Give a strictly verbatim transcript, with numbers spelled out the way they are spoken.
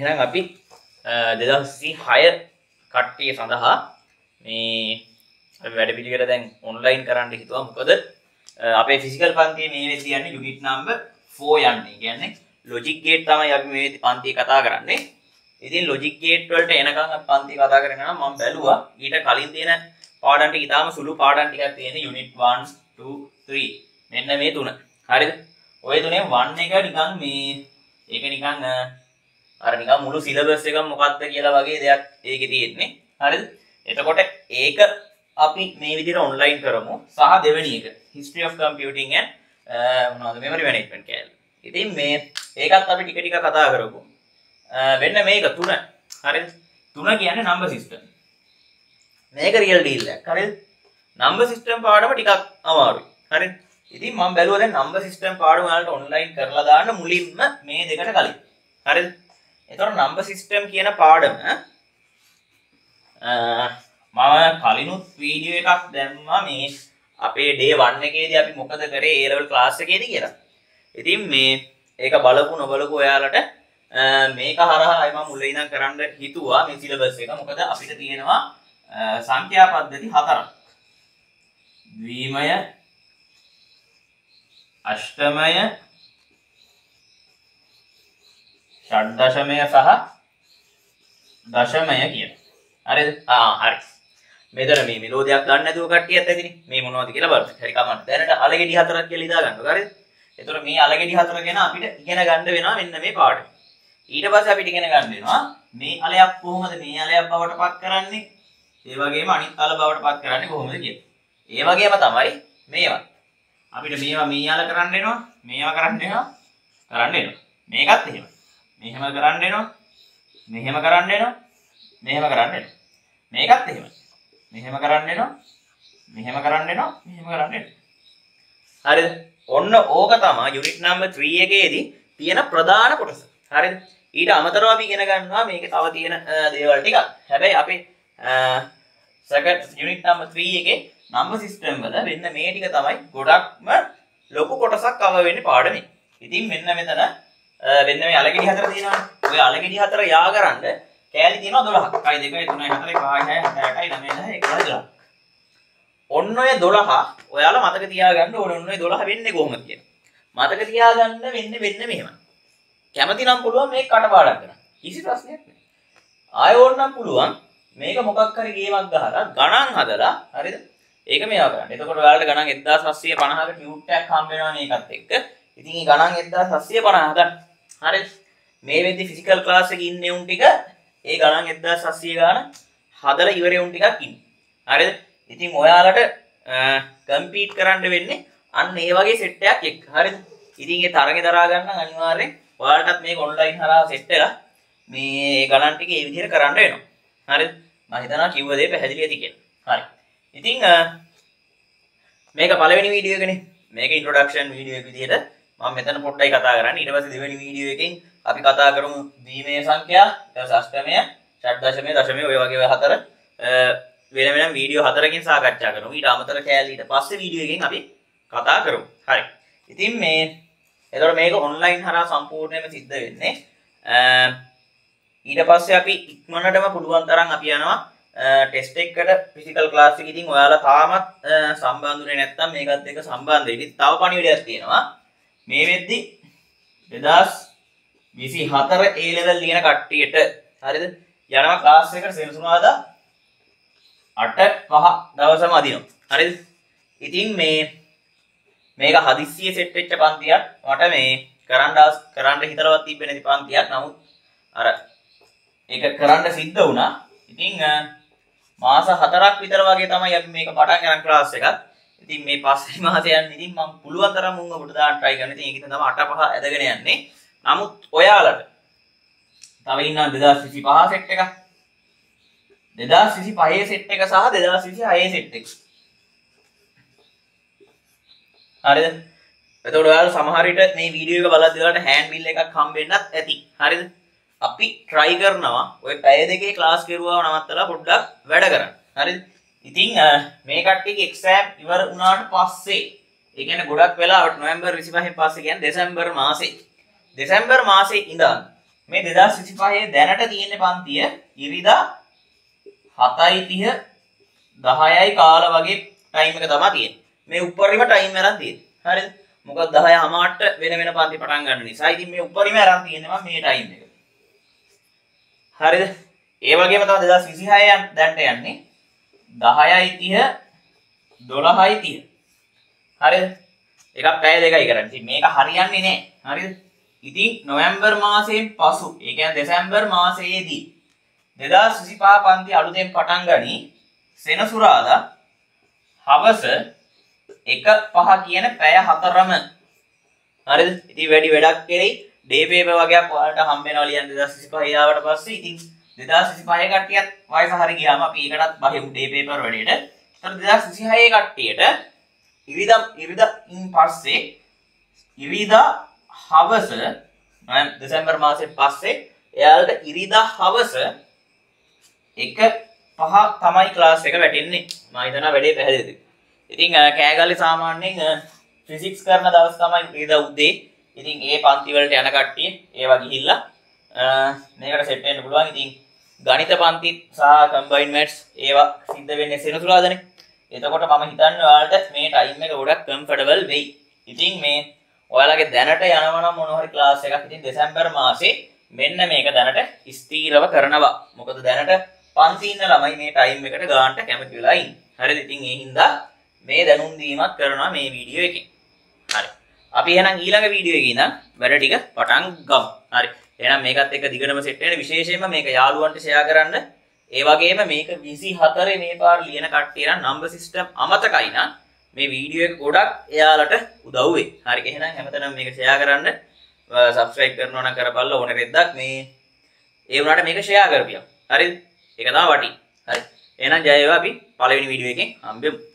එහෙනම් අපි දෙදහස් විසිහය කට්ටිය සඳහා මේ අපි වැඩ පිළිවෙල දැන් ඔන්ලයින් කරන්න හිතුවා. මොකද අපේ ෆිසිකල් පන්තියේ මේ වෙද්දී යන්නේ යුනිට් නම්බර් ෆෝර් යන්නේ. කියන්නේ ලොජික් ගේට් තමයි අපි මේ පන්තියේ කතා කරන්නේ. ඉතින් ලොජික් ගේට් වලට එනකන් අපි පන්තිය කතා කරගෙන යනවා. මම බැලුවා ඊට කලින් තියෙන පාඩම් ටික ඉතාලම සුළු පාඩම් ටිකක් තියෙන යුනිට් one two three මෙන්න මේ තුන. හරිද? ඔය තුනේ one එක නිකන් මේ ඒක නිකන් අර නිකන් මුළු සිලබස් එකම මොකක්ද කියලා වගේ දෙයක් ඒකේ තියෙන්නේ. හරිද? එතකොට ඒක අපි මේ විදිහට ඔන්ලයින් කරමු. සහ දෙවෙනි එක history of computing and මොනවද memory management කියලා. ඉතින් මේ ඒකත් අපි ටික ටික කතා කරමු. වෙන්න මේක තුන. හරිද? තුන කියන්නේ number system. මේක real deal එකක්. හරිද? number system පාඩම ටිකක් අමාරුයි. හරිද? ඉතින් මම බැලුවා දැන් number system පාඩම වලට ඔන්ලයින් කරලා දාන්න මුලින්ම මේ දෙකට කලින්. හරිද? එතකොට number system කියන පාඩම මම කලිනුත් වීඩියෝ එකක් දැම්මා මේ අපේ day one එකේදී අපි මොකද කරේ A level class එකේදී කියලා. ඉතින් මේ ඒක බලපු නොබලපු ඔයාලට මේක හරහා මම මුලින් ඉඳන් කරන්න හිතුවා මේ සිලබස් එක. මොකද අපිට තියෙනවා සංඛ්‍යා පද්ධති හතරක්. ද්විමය, අෂ්ටමය, ෂඩ්දශමය සහ දශමය කියන. හරිද? ආ හරි. මෙතන මේ මෙලෝදියක් ගන්න නැතුව කට්ටියත් ඇතිනේ. මේ මොනවද කියලා බලන්න. හරි කමන්න. දැනට අලගෙඩි හතරක් කියලා ඉදා ගන්නවා. හරිද? එතකොට මේ අලගෙඩි හතර ගැන අපිට ඉගෙන ගන්න වෙනවා මෙන්න මේ පාඩම. ඊට පස්සේ අපිට ඉගෙන ගන්න වෙනවා මේ අලයක් කොහොමද මේ අලයක් බවට පත් කරන්නේ? ඒ වගේම අනිත් අල බවට පත් කරන්නේ කොහොමද කියලා. ඒ වගේම තමයි මේවා. අපිට මේවා මේ අල කරන්න වෙනවා, මේවා කරන්න වෙනවා, කරන්න වෙනවා. මේකත් එහෙම. මෙහෙම කරන්න වෙනවා, මෙහෙම කරන්න වෙනවා, මෙහෙම කරන්න වෙනවා. මේකත් එහෙම. මෙහෙම කරන්න වෙනවා, මෙහෙම කරන්න වෙනවා, මෙහෙම කරන්න වෙනවා. හරිද? ඔන්න ඕක තමයි යුනිට් නම්බර් three එකේදී තියෙන ප්‍රධාන කොටස. හරිද? ඊට අමතරව අපි ඉගෙන ගන්නවා මේකේ තව තියෙන දේවල් ටිකක්. හැබැයි අපි සෙකන්ඩ් යුනිට් නම්බර් three එකේ නම්බර් සිස්ටම් වල වෙන්න මේ ටික තමයි ගොඩක්ම ලොකු කොටසක් කව වෙන්නේ පාඩමේ. ඉතින් මෙන්න මෙතන වෙන්න මේ අලගෙඩි හතර තියෙනවානේ. ඔය අලගෙඩි හතර යා කරන්න කෑලි තියෙනවා දොළහක්. එකයි දෙකයි තුනයි හතරයි පහයි හයයි හතයි අටයි නවයයි දහයයි එකොළහයි දොළහක්. ඔන්න ඔය දොළහ ඔයාලා මතක තියාගන්න ඕනේ. ඔන්න ඔය දොළහ වෙන්නේ කොහොමද කියලා. මතක තියාගන්න වෙන්නේ වෙන්නේ මෙහෙම. කැමති නම් පුළුවන් මේක කටපාඩම් කරන්න. කිසි ප්‍රශ්නයක් නැහැ. ආයෙ ඕනනම් පුළුවන් මේක මොකක් හරි ගේමක් ගහලා ගණන් හදලා හරිද? ඒක මේවා කරන්න. එතකොට ඔයාලට ගණන් එක්දාස් හත්සිය පනහක ටියුට් එකක් හම්බ වෙනවා මේකත් එක්ක. ඉතින් මේ ගණන් එක්දාස් හත්සිය පනහ හදන්න. හරිද? මේ වෙද්දි ෆිසිකල් ක්ලාස් එකේ ඉන්නේ උන් ටික ඒ ගණන් එක්දාස් හත්සිය ගාන හදලා ඉවරේ උන් ටිකක් ඉන්නේ. හරිද? ඉතින් ඔයාලට කම්පීට් කරන්න වෙන්නේ අන්න ඒ වගේ සෙට් එකක් එක්ක. හරිද? ඉතින් ඒ තරගේ දරා ගන්න අනිවාර්යෙන් ඔයාලටත් මේක ඔන්ලයින් හරහා සෙට් වෙලා මේ ගණන් ටික ඒ විදිහට කරන්න වෙනවා. හරිද? මම හිතනවා කිව්ව දේ පැහැදිලි ඇති කියලා. හරි. ඉතින් මේක පළවෙනි වීඩියෝ එකනේ. මේක ඉන්ට්‍රොඩක්ෂන් වීඩියෝ එක විදිහට මම මෙතන පොඩ්ඩයි කතා කරන්නේ. ඊට පස්සේ දෙවෙනි වීඩියෝ එකෙන් අපි කතා කරමු ද්විමය සංඛ්‍යා, ඊට පස්සේ අෂ්ටමය, ෂඩ්දශමය, දශමය ඔය වගේ හතර වෙන වෙනම වීඩියෝ හතරකින් සාකච්ඡා කරමු. ඊට අමතර කෑලි ඊට පස්සේ වීඩියෝ එකෙන් අපි කතා කරමු. හරි. ඉතින් මේ එතකොට මේක ඔන්ලයින් හරහා සම්පූර්ණයෙන්ම සිද්ධ වෙන්නේ. ඊට පස්සේ අපි ඉක්මනටම පුළුවන් තරම් අපි යනවා ටෙස්ට් එකකට ෆිසිකල් ක්ලාස් එකේ. ඉතින් ඔයාලා තාමත් සම්බන්ධුනේ නැත්නම් මේකත් එක්ක සම්බන්ධ වෙන්න. තව පණිවිඩයක් තියෙනවා. මේ වෙද්දි දෙදහස් විසිහතර A level ලියන කට්ටියට හරිද? යනවා ක්ලාස් එකට සෙනසුරාදා අට පහ දවසම අදිනවා. හරිද? ඉතින් මේ මේක හදිස්සිය සෙට් වෙච්ච පන්තියක්. මට මේ කරන්න කරන්න හිතලවත් තිබ්බේ නැති පන්තියක්. නමුත් අර ඒක කරන්න සිද්ධ වුණා. ඉතින් මාස හතරක් විතර වගේ තමයි අපි මේක පටන් ගන්න ක්ලාස් එකක්. ඉතින් මේ පස්වෙනි මාසේ යන්නේ ඉතින් මම පුළුවන් තරම් මුංග ඔබට දාන්න try කරනවා. ඉතින් ඒක තමයි අට පහ ඇදගෙන යන්නේ. නමුත් ඔයාලට තව ඉන්නවා දෙදහස් විසිපහ සෙට් එකක්. දෙදහස් විසිපහේ සෙට් එක සහ දෙදහස් විසිහයේ සෙට් එක. හරිද? එතකොට ඔයාලා සමහර විට මේ වීඩියෝ එක බලද්දී ඔයාලට හෑන්ඩ් බිල් එකක් හම්බෙන්නත් ඇති. හරිද? අපි try කරනවා ඔය පැය දෙකේ ක්ලාස් කරුවාව නවත්තලා පොඩ්ඩක් වැඩ කරන්න. හරිද? ඉතින් මේ කට්ටියගේ එක්සෑම් ඉවර වුණාට පස්සේ ඒ කියන්නේ ගොඩක් වෙලාවට නොවැම්බර් විසිපහෙන් පස්සේ කියන්නේ දෙසැම්බර් මාසේ දෙසැම්බර් මාසේ ඉඳන් මේ දෙදාස් විසිපහේ දැනට තියෙන පන්තිය ඉරිදා හතයි තිහ දහයයි කාල වගේ ටයිම් එක තමයි තියෙන්නේ. මේ උඩරිම ටයිම් එකක් තියෙන්නේ. හරිද? මොකද දහය හමාරට වෙන වෙන පන්ති පටන් ගන්න නිසා. ඉතින් මේ උඩරිම අරන් තියෙන්නේ මම මේ ටයිම් එක. හරිද? ඒ වගේම තමයි දෙදාස් විසිහය දැන්ට යන්නේ දහයයි තිහ දොළහයි තිහ. හරිද? එකක් පැය දෙකයි කරන්නේ. ඉතින් මේක හරියන්නේ නැහැ. හරිද? ඉතින් නොවැම්බර් මාසයෙන් පසු, ඒ කියන්නේ දෙසැම්බර් මාසයේදී දෙදාස් විසිපහ පන්ති අලුතෙන් පටන් ගනි සෙනසුරාදා හවස එක පහ කියන පැය හතරම. හරිද? ඉතින් වැඩි වැඩක් කෙරෙයි. ඩේ පේපර් වගේක් ඔයාලට හම්බ වෙනවා ලියන්න දෙදාස් විසිපහ ආවට පස්සේ. ඉතින් දෙදාස් විසිපහේ කට්ටියත් වයස හරිය ගියාම අපි ඒකටත් බහිමු ඩේ පේපර් වැඩේට. ඒතර දෙදාස් විසිහයේ කට්ටියට ඉරිදා ඉරිදායින් පස්සේ ඉරිදා හවස දෙසැම්බර් මාසෙන් පස්සේ එයාලට ඉරිදා හවස එක පහ තමයි ක්ලාස් එක වැටෙන්නේ. මම හිතනවා වැඩේ පැහැදිලිද? ඉතින් කෑගල්ලේ සාමාන්‍යයෙන් ෆිසික්ස් කරන දවස් තමයි ඉරිදා උදේ. ඉතින් ඒ පන්ති වලට යන කට්ටිය ඒවා ගිහිල්ලා මේකට සෙට් වෙන්න පුළුවන්. ඉතින් ගණිත පන්ති සහ කම්බයින්ඩ් මැත්ස් ඒවා සිද්ධ වෙන්නේ සෙනසුරාදානේ. එතකොට මම හිතන්නේ ඔයාලට මේ ටයිම් එක ගොඩක් කම්ෆර්ටබල් වෙයි. ඉතින් මේ ඔයාලගේ දැනට යනවා නම් මොන හරි ක්ලාස් එකක් ඉතින් දෙසැම්බර් මාසේ මෙන්න මේක දැනට ස්ථීරව කරනවා. මොකද දැනට පන්ති ඉන්න ළමයි මේ ටයිම් එකට ගානට කැමති වෙලා ඉන්නේ. හරිද? ඉතින් ඒ හින්දා මේ දැනුම් දීමක් කරනවා මේ වීඩියෝ එකෙන්. හරි. අපි එහෙනම් ඊළඟ වීඩියෝ එකේ ඉඳන් වැඩ ටික පටන් ගමු. හරි. එහෙනම් මේකත් එක්ක දිගටම සෙට් වෙන විශේෂයෙන්ම මේක යාළුවන්ට ෂෙයා කරන්න. ඒ වගේම මේක විසිහතරේ මේ පාර ලියන කට්ටිය නම් නම්බර් සිස්ටම් අමතකයි නම් මේ වීඩියෝ එක ගොඩක් එයාලට උදව් වෙයි. හරි. එහෙනම් හැමතැනම මේක ෂෙයා කරන්න. සබ්ස්ක්‍රයිබ් කරනවා නම් කරපල්ලා ඕන රෙද්දක් මේ ඒ වුණාට මේක ෂෙයා කරපියම්. හරිද? ඒක තමයි වටි. හරි. එහෙනම් ජය වේවා අපි පළවෙනි වීඩියෝ එකෙන් හම්බෙමු.